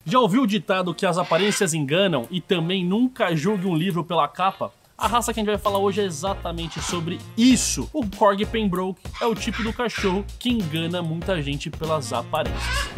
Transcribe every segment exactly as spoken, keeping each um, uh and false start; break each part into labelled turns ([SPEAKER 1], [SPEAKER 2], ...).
[SPEAKER 1] Já ouviu o ditado que as aparências enganam e também nunca julgue um livro pela capa? A raça que a gente vai falar hoje é exatamente sobre isso. O Corgi Pembroke é o tipo do cachorro que engana muita gente pelas aparências.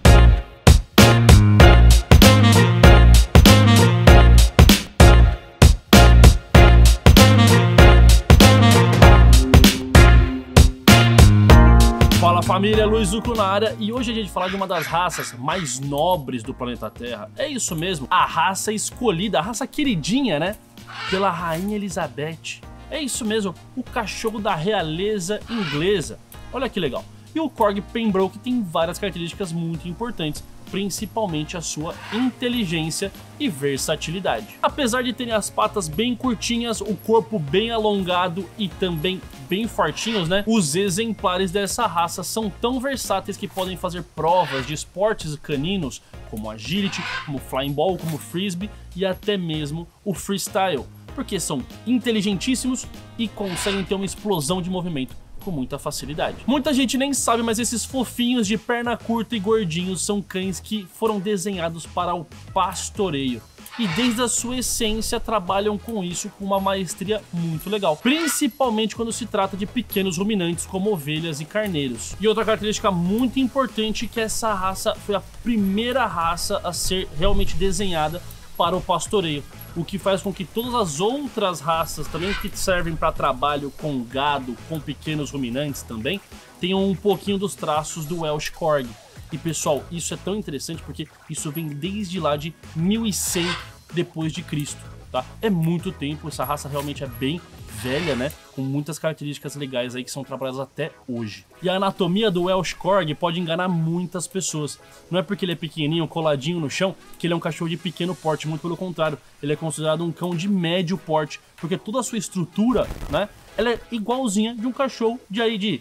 [SPEAKER 1] Fala família, Luiz Zucco na área, e hoje a gente vai falar de uma das raças mais nobres do planeta Terra. É isso mesmo, a raça escolhida, a raça queridinha, né? Pela Rainha Elizabeth. É isso mesmo, o cachorro da realeza inglesa. Olha que legal. E o Corgi Pembroke tem várias características muito importantes, principalmente a sua inteligência e versatilidade. Apesar de terem as patas bem curtinhas, o corpo bem alongado e também bem fortinhos, né? Os exemplares dessa raça são tão versáteis que podem fazer provas de esportes caninos, como agility, como flying ball, como frisbee e até mesmo o freestyle, porque são inteligentíssimos e conseguem ter uma explosão de movimento com muita facilidade. Muita gente nem sabe, mas esses fofinhos de perna curta e gordinhos são cães que foram desenhados para o pastoreio. E desde a sua essência trabalham com isso com uma maestria muito legal, principalmente quando se trata de pequenos ruminantes como ovelhas e carneiros. E outra característica muito importante é que essa raça foi a primeira raça a ser realmente desenhada para o pastoreio, o que faz com que todas as outras raças também que servem para trabalho com gado, com pequenos ruminantes também, tenham um pouquinho dos traços do Welsh Corgi. E pessoal, isso é tão interessante porque isso vem desde lá de mil e cem depois de Cristo, tá? É muito tempo, essa raça realmente é bem velha, né? Com muitas características legais aí que são trabalhadas até hoje. E a anatomia do Welsh Corgi pode enganar muitas pessoas. Não é porque ele é pequenininho, coladinho no chão, que ele é um cachorro de pequeno porte, muito pelo contrário. Ele é considerado um cão de médio porte, porque toda a sua estrutura, né? Ela é igualzinha de um cachorro de aí de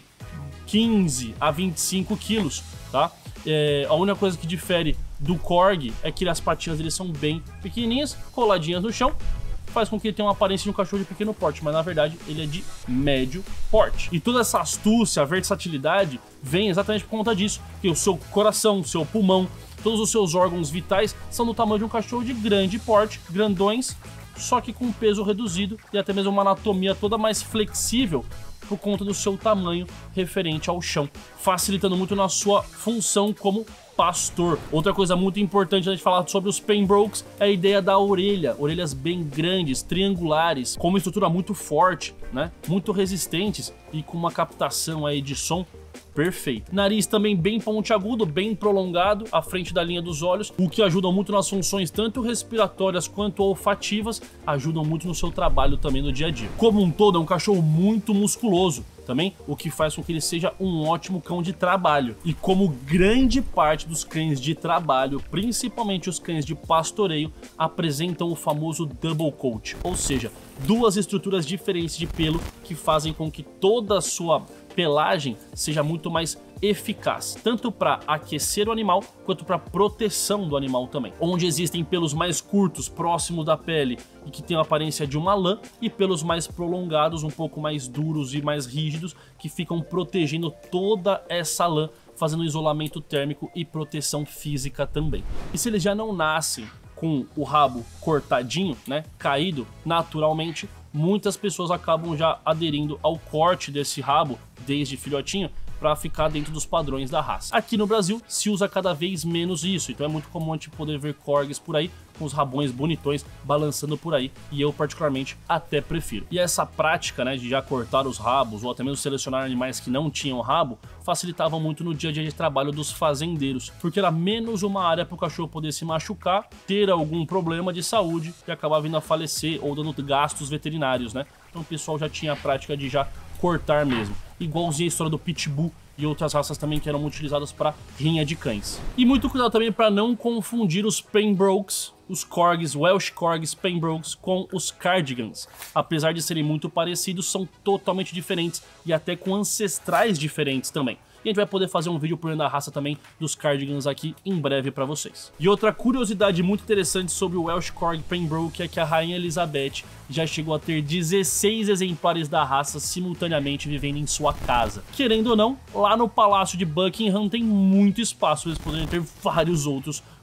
[SPEAKER 1] quinze a vinte e cinco quilos, tá? É, a única coisa que difere do Corgi é que as patinhas dele são bem pequenininhas, coladinhas no chão, faz com que ele tenha uma aparência de um cachorro de pequeno porte, mas na verdade ele é de médio porte. E toda essa astúcia, versatilidade vem exatamente por conta disso, que o seu coração, o seu pulmão, todos os seus órgãos vitais são do tamanho de um cachorro de grande porte, grandões, só que com peso reduzido e até mesmo uma anatomia toda mais flexível por conta do seu tamanho referente ao chão, facilitando muito na sua função como pastor. Outra coisa muito importante a gente falar sobre os Pembrokes é a ideia da orelha, orelhas bem grandes, triangulares, com uma estrutura muito forte, né? Muito resistentes e com uma captação aí de som perfeito. Nariz também bem pontiagudo, bem prolongado à frente da linha dos olhos, o que ajuda muito nas funções tanto respiratórias quanto olfativas, ajudam muito no seu trabalho também no dia a dia. Como um todo, é um cachorro muito musculoso também, o que faz com que ele seja um ótimo cão de trabalho. E como grande parte dos cães de trabalho, principalmente os cães de pastoreio, apresentam o famoso double coat, ou seja, duas estruturas diferentes de pelo que fazem com que toda a sua pelagem seja muito mais eficaz, tanto para aquecer o animal quanto para proteção do animal também. Onde existem pelos mais curtos próximo da pele e que tem a aparência de uma lã, e pelos mais prolongados, um pouco mais duros e mais rígidos, que ficam protegendo toda essa lã, fazendo isolamento térmico e proteção física também. E se eles já não nascem com o rabo cortadinho, né, caído naturalmente, muitas pessoas acabam já aderindo ao corte desse rabo desde filhotinho para ficar dentro dos padrões da raça. Aqui no Brasil se usa cada vez menos isso, então é muito comum a gente poder ver corgis por aí com os rabões bonitões balançando por aí, e eu particularmente até prefiro. E essa prática, né, de já cortar os rabos ou até mesmo selecionar animais que não tinham rabo facilitava muito no dia a dia de trabalho dos fazendeiros, porque era menos uma área para o cachorro poder se machucar, ter algum problema de saúde e acabar vindo a falecer ou dando gastos veterinários, né? Então o pessoal já tinha a prática de já cortar mesmo. Igualzinho a história do Pitbull e outras raças também que eram utilizadas para rinha de cães. E muito cuidado também para não confundir os Pembrokes, os Corgis, Welsh Corgis Pembrokes, com os Cardigans. Apesar de serem muito parecidos, são totalmente diferentes e até com ancestrais diferentes também. E a gente vai poder fazer um vídeo por dentro da raça também dos Cardigans aqui em breve para vocês. E outra curiosidade muito interessante sobre o Welsh Corgi Pembroke é que a Rainha Elizabeth já chegou a ter dezesseis exemplares da raça simultaneamente vivendo em sua casa. Querendo ou não, lá no Palácio de Buckingham tem muito espaço, eles poderiam ter vários outros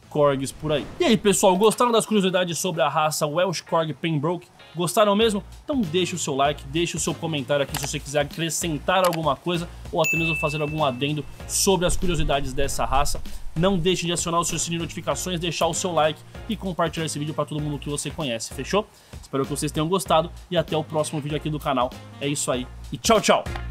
[SPEAKER 1] Corgis por aí. E aí, pessoal, gostaram das curiosidades sobre a raça Welsh Corgi Pembroke? Gostaram mesmo? Então deixe o seu like, deixe o seu comentário aqui se você quiser acrescentar alguma coisa ou até mesmo fazer algum adendo sobre as curiosidades dessa raça. Não deixe de acionar o seu sininho de notificações, deixar o seu like e compartilhar esse vídeo para todo mundo que você conhece, fechou? Espero que vocês tenham gostado e até o próximo vídeo aqui do canal. É isso aí e tchau, tchau!